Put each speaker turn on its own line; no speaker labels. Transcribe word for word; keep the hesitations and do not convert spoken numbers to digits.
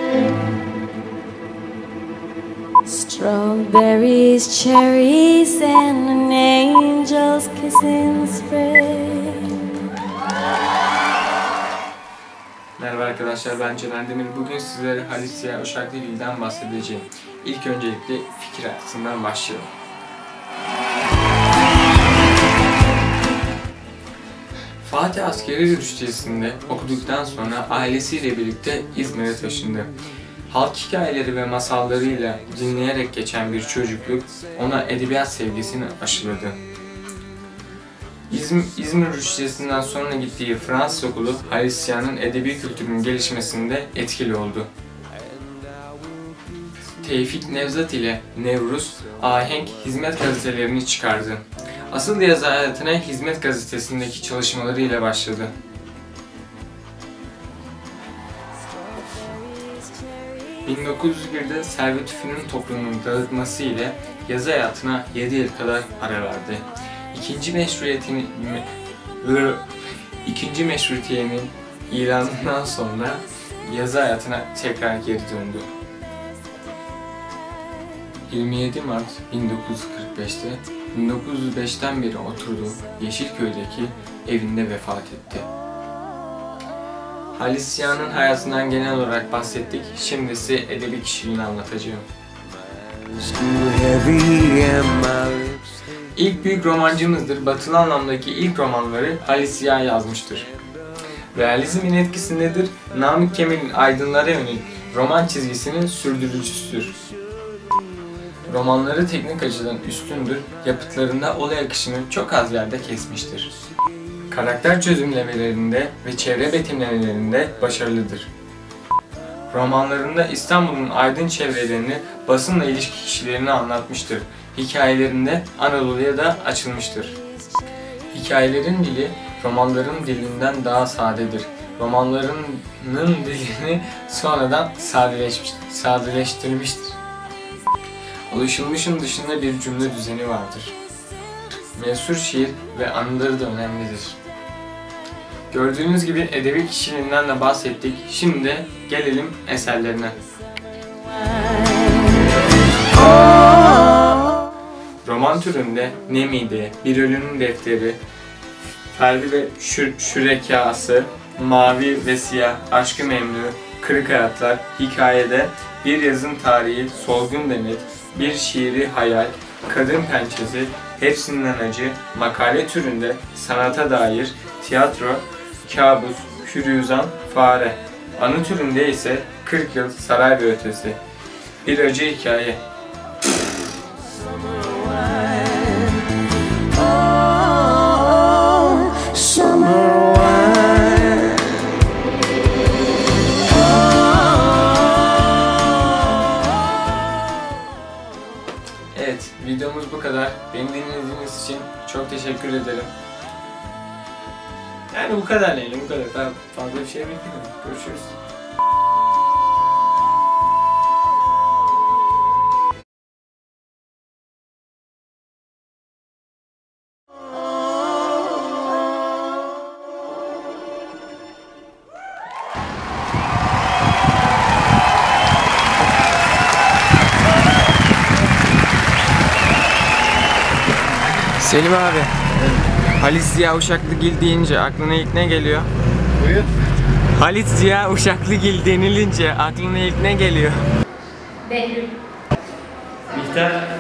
Strawberries, cherries, and an angel's kiss in spring.
Merhaba arkadaşlar, ben Cener Demir. Bugün sizlere Halis Ziya Uşaklıgil'den bahsedeceğim. İlk öncelikle fikir açısından başlayalım. Fatih askeri rüştiyesinde okuduktan sonra ailesiyle birlikte İzmir'e taşındı. Halk hikayeleri ve masallarıyla dinleyerek geçen bir çocukluk ona edebiyat sevgisini aşıladı. İzmir, İzmir Rüştiyesi'nden sonra gittiği Fransız okulu Halis Ziya'nın edebi kültürünün gelişmesinde etkili oldu. Tevfik Nevzat ile Nevruz, Ahenk Hizmet gazetelerini çıkardı. Asıl yazı hayatına Hizmet gazetesindeki çalışmalarıyla başladı. bin dokuz yüz bir'de Servet Üfün'ün toplumunun dağıtması ile yazı hayatına yedi yıl kadar ara verdi. İkinci meşruiyetini ikinci meşrutiyenin ilanından sonra yazı hayatına tekrar geri döndü. yirmi yedi Mart bin dokuz yüz kırk beş'te bin dokuz yüz beş'ten beri oturduğu Yeşilköy'deki evinde vefat etti. Halis Ziya'nın hayatından genel olarak bahsettik. Şimdi size edebi kişiliğini anlatacağım. İlk büyük romancımızdır. Batılı anlamdaki ilk romanları Halis Ziya yazmıştır. Realizmin etkisindedir. Namık Kemal'in aydınlara yönelik roman çizgisinin sürdürücüsüdür. Romanları teknik açıdan üstündür. Yapıtlarında olay akışını çok az yerde kesmiştir. Karakter çözümlemelerinde ve çevre betimlemelerinde başarılıdır. Romanlarında İstanbul'un aydın çevrelerini, basınla ilişki kişilerini anlatmıştır. Hikayelerinde Anadolu'ya da açılmıştır. Hikayelerin dili, romanların dilinden daha sadedir. Romanlarının dilini sonradan sadeleşmiş, sadeleştirmiştir. Alışılmışın dışında bir cümle düzeni vardır. Mensur şiir ve anıları da önemlidir. Gördüğünüz gibi edebi kişiliğinden de bahsettik. Şimdi de gelelim eserlerine. Roman türünde Nemide, Bir Ölünün Defteri, Ferdi ve Şür Şürekası, Mavi ve Siyah, Aşk-ı Memnu, Kırık Hayatlar, hikayede Bir Yazın Tarihi, Solgun Demet, Bir Şiiri Hayal, Kadın Pençesi, Hepsinden Acı, makale türünde sanata dair, tiyatro, kabus, hürüzan, fare. Anı türünde ise kırk yıl, saray ve ötesi. Bir acı hikaye. Evet, videomuz bu kadar. Beni dinlediğiniz için çok teşekkür ederim. Yani bu kadar Leyla, bu kadar. Daha fazla bir şey beklemiyorum. Görüşürüz. Selim abi, Halis Ziya Uşaklıgil deyince aklına ilk ne geliyor? Buyur. Halis Ziya Uşaklıgil denilince aklına ilk ne geliyor?
Behlül.
Bihter.